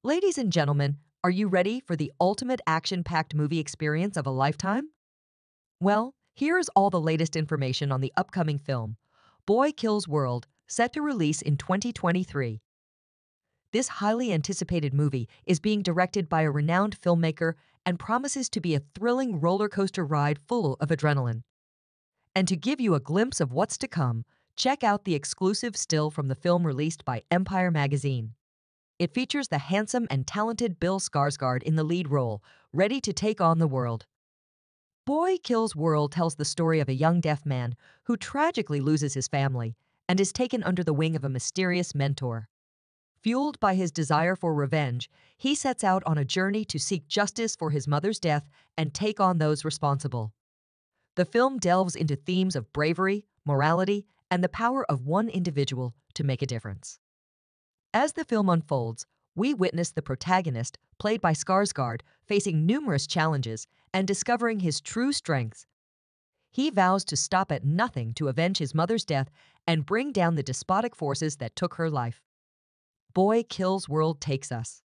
Ladies and gentlemen, are you ready for the ultimate action-packed movie experience of a lifetime? Well, here's all the latest information on the upcoming film, Boy Kills World, set to release in 2023. This highly anticipated movie is being directed by a renowned filmmaker and promises to be a thrilling roller coaster ride full of adrenaline. And to give you a glimpse of what's to come, check out the exclusive still from the film released by Empire magazine. It features the handsome and talented Bill Skarsgård in the lead role, ready to take on the world. Boy Kills World tells the story of a young deaf man who tragically loses his family and is taken under the wing of a mysterious mentor. Fueled by his desire for revenge, he sets out on a journey to seek justice for his mother's death and take on those responsible. The film delves into themes of bravery, morality, and the power of one individual to make a difference. As the film unfolds, we witness the protagonist, played by Skarsgård, facing numerous challenges and discovering his true strengths. He vows to stop at nothing to avenge his mother's death and bring down the despotic forces that took her life. Boy Kills World takes us